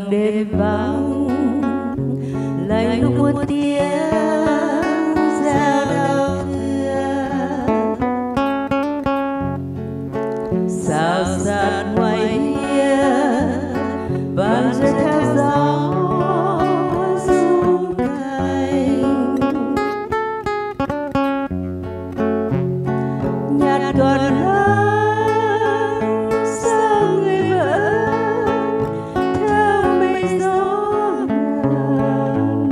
trong đêm vắng lạnh lúc một tiếng giao đau thương sao sát ngoài hiên vang rơi theo gió rung cành nhạt còn hơn sao người vẫn theo mây gió ngàn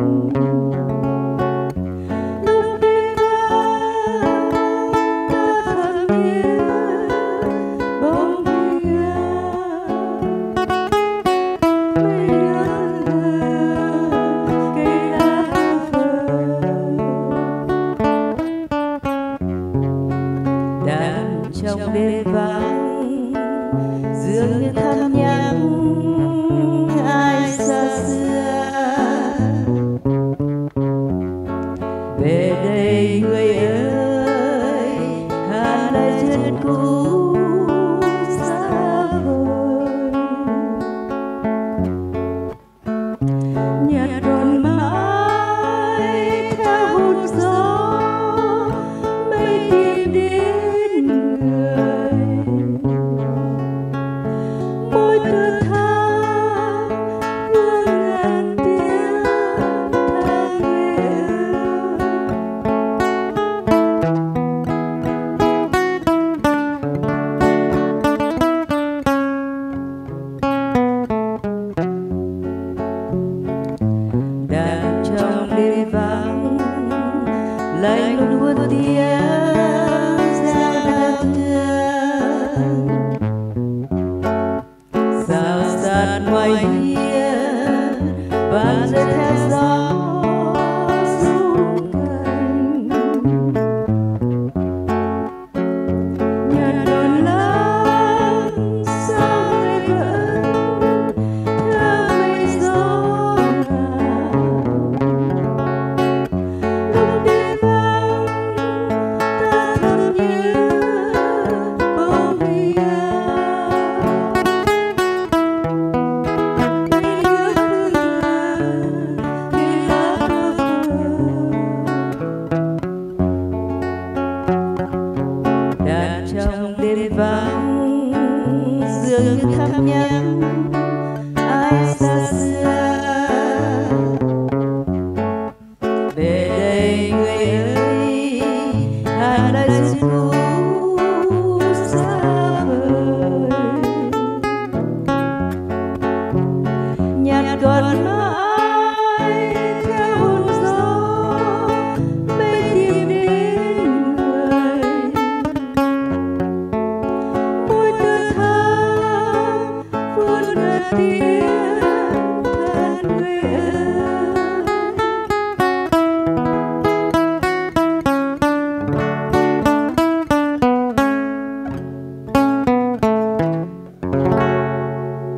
lúc đi qua ta thầm nhớ bóng bia mây ngàn cây lá vàng đang trong đêm vắng dường như thăm nhắn ai xa xưa về đây người ơi hát lời chuyện cũ xa vời nhạt còn mãi theo hút gió mây tìm đến người môi tơ thắm vương ngàn tiếng tha người đang trong đêm vắng lạnh lùng buồn tiếng giao đau thương sao sát ngoài hiên vang rơi theo gió rung cành nhạt còn lắm sao người vẫn theo mây gió ngàn lúc đi vắng ta thầm nhớ bóng bia đang trong đêm vắng dường như thăm nhắn ai xa xưa về đây người ơi hát lời chuyện cũ xa vời nhạt còn mãi